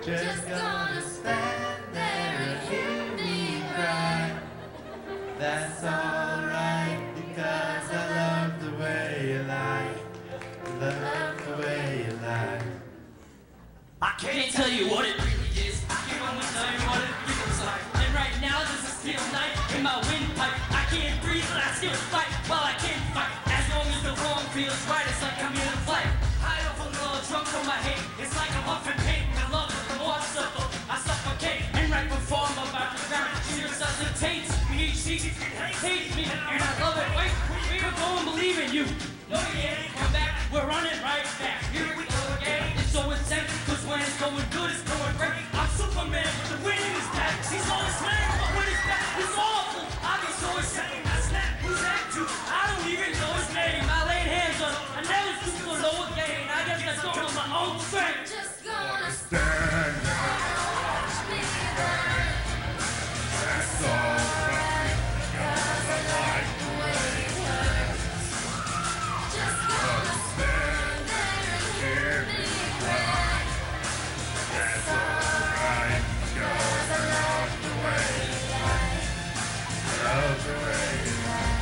Just gonna stand there and hear me cry. That's alright, because I love the way you lie. Love the way you lie. I can't tell you what it really is. I can only tell you what it feels like. And right now there's a steel knife in my windpipe. I can't breathe but I still fight while I can't fight. As long as the wrong feels right, it's like I'm in a fight. High off a little drunk from my hate. It's like I'm huffing pain. The love of the more I suffer, I suffocate. And right before I'm about to drown, she resuscitates me. She hates me and I love it. Wait, we're going to believe in you. No, you ain't come back. We're running right back. Here we go again. It's so insane, cause when it's going good, it's going great. I'm Superman, but the wind in his back. He's always slaying, but when it's back, it's awful. I get so ashamed. I snap, who's that to? I don't even know his name. I laid hands on him. I never stooped to low again. I guess that's going on my own strength. Just gonna stand there and watch me burn. That's alright, because I like the way it hurts. Just gonna stand there and hear me cry. That's alright, because I love the way you lie. Love the way you lie.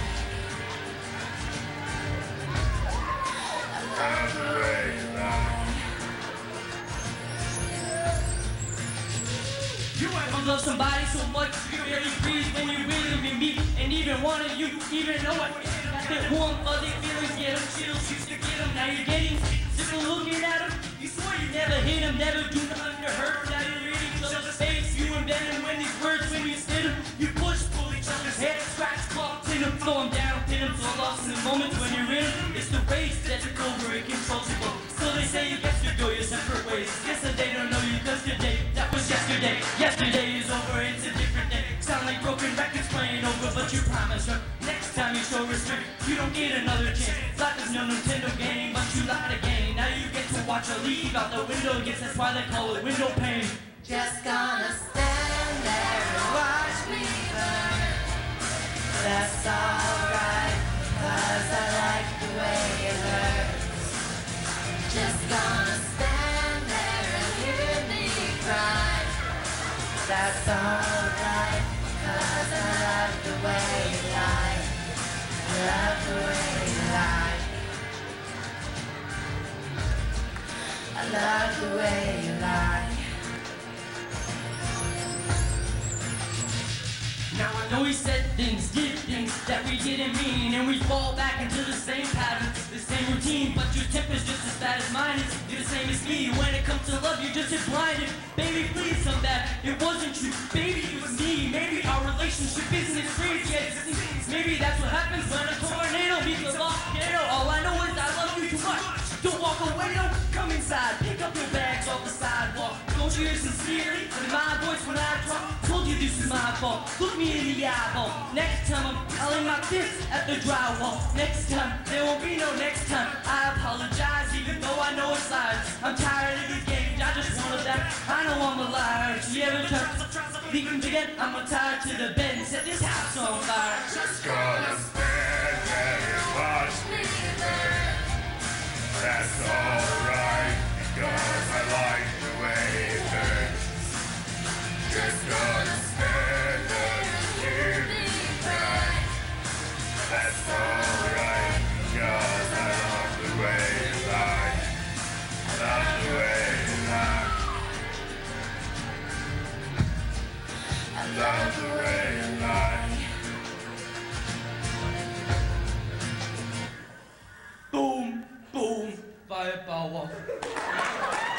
Love the way you lie. You ever love somebody so much you barely breathe when you really meet, and even one of you even know it. That warm fuzzy feelings get them chills, used to get them, now you're getting sick of looking at them. You swear you never hit them, never do nothing to hurt. Now you read each other's face, you invent them when these words when you spit them. You push, pull each other's head, scratch, claw, pin them, throw them down, pin them, so lost in the moments when you're in them. It's the race that took over, it controls you both. So they say you get to go your separate ways. Guess that they don't know you cause today, that was yesterday. Yesterday is over, it's a different day. Sound like broken records playing over, but you promise her next time you show restraint, you don't get another chance. Life is no Nintendo game, but you lied again. Now you get to watch her leave out the window. Guess that's why they call it window pane. Just gonna stand there and watch me burn. That's alright, cause I like the way it hurts. Just gonna stand there and hear me cry. That's alright, cause I love the way you lie. Love the way you lie. I love the way you lie. Now I know we said things, did things that we didn't mean, and we fall back into the same pattern, the same routine. But your temper's just as bad as mine is. You're the same as me. When it comes to love, you're just as blinded. Baby, please come back. It wasn't you. Baby, it was me. Maybe our relationship isn't as crazy as it seems. Maybe that's what happens when a tornado meets a volcano. All I know is I love you too much. Don't walk away, don't come inside. Pick up your bags off the sidewalk. Don't you hear sincerely in my voice when I talk? Told you this is my fault. Look me in the eyeball. Next time I'm calling my fist at the drywall. Next time, there won't be no next time. I apologize even though I know it's lies. I'm tired of these games, I just want it back. I know I'm a liar. If you ever try to leave him again, I'm gonna tie her to the bed and set this house on fire. Just gonna stand there and watch me burn. That's alright, because I like the way it hurts. Just gonna stand there and hear me cry. That's alright, because I love the way you lie. I love the way you lie. I love the way you lie. Boom, boom, firepower.